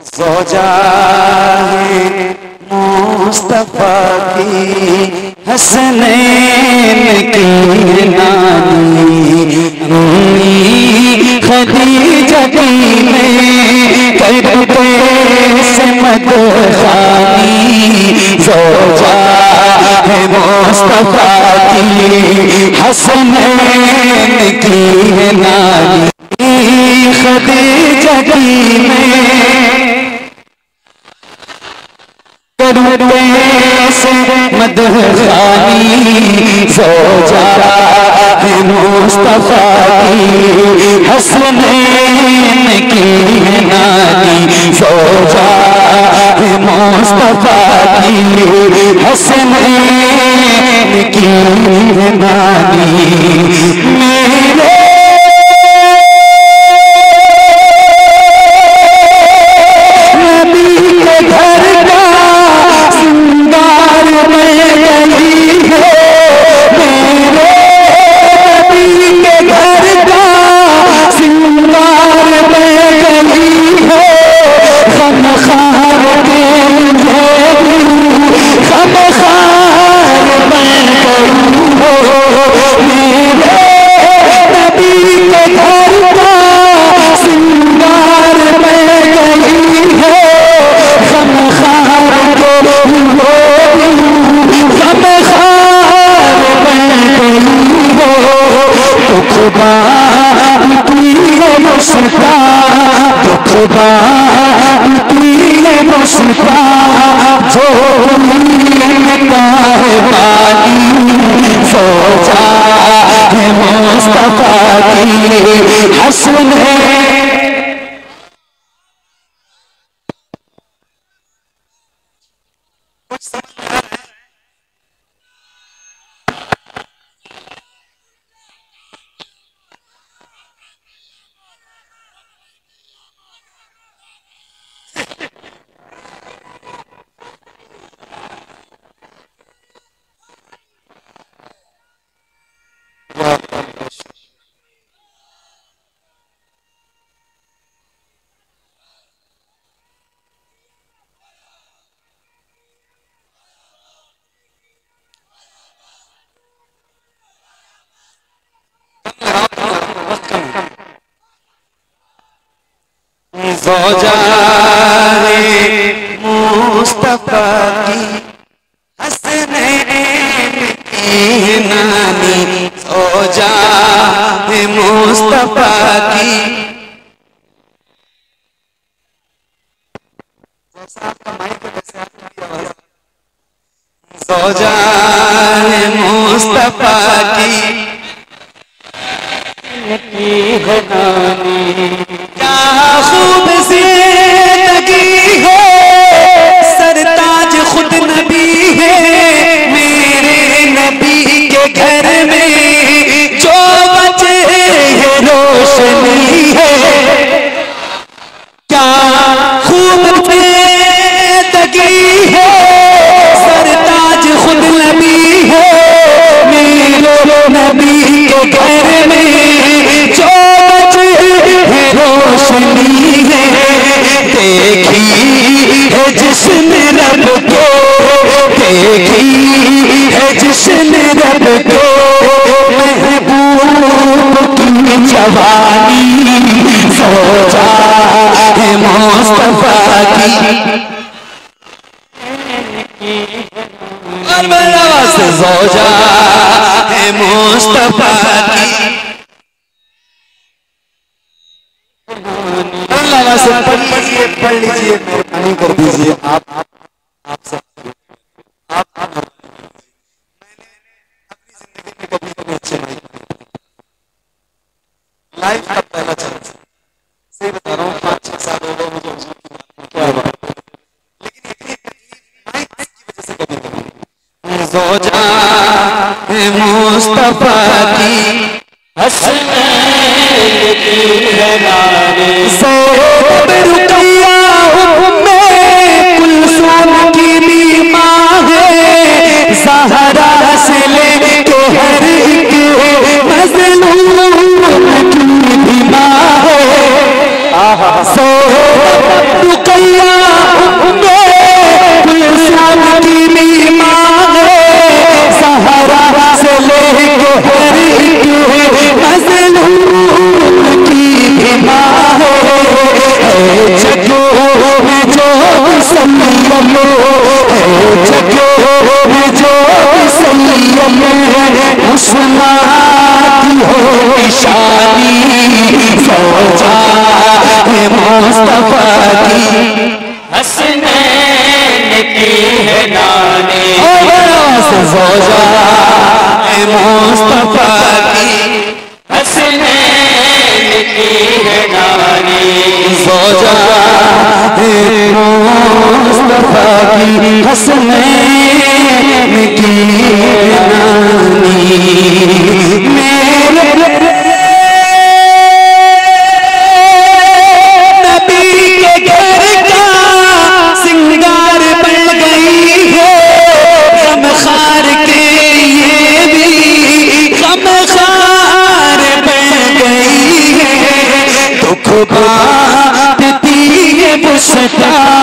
ज़ौजा है मुस्तफा की हसनैन की नानी अम्मी खदीजा में करते से मदखानी ज़ौजा है मुस्तफा की हसनैन की नानी खदीजा में करते से मदखानी ज़ौजा है मुस्तफा की हसनैन की नानी ज़ौजा है मुस्तफा की हसनैन की नानी मेरे ज़ौजा है मुस्तफा की हसनैन की नानी ज़ौजा है मुस्तफा की ज़ौजा है मुस्तफा की क्या खूब ज़िंदगी है सरताज खुद नबी है मेरे नबी के घर में जो बचे है रोशनी है क्या खूब ज़िंदगी है सरताज खुद नबी है मेरे नबी के घर में जो रोशनी है देखी है जिसने रब को देखी है जिसने रब को महबूब की जवानी ज़ौजा है मुस्तफा की और मेरा वास्ते ज़ौजा है मुस्तफा की अल्लाह से पढ़ लीजिए मेहरबानी कर दीजिए आप सब आप मैंने अपनी जिंदगी में कभी इतने अच्छे नहीं लाइफ का पहला चांस सही बता रहा हूँ 5-6 साल हो गए मुझे उसकी क्या बात लेकिन इतनी तकलीफ माइक की वजह से कभी नहीं ज़ौजा है मुस्तफा की हसनैन की नानी रुक़ैया उम्मे कुलसूम की भी माँ है ज़हरा से लेके हर एक मज़लूम की भी माँ है रुक़ैया उस्मान हो शादी ज़ौजा मुस्तफा की हसनैन की है नानी ज़ौजा मुस्तफा की हसनैन की है नानी ज़ौजा मुस्तफा की हसनैन की नानी मेरे नबी के घर का सिंगार बन गई है गमखार के ये भी गमखार बन गई है दुख बांटती है बुशरा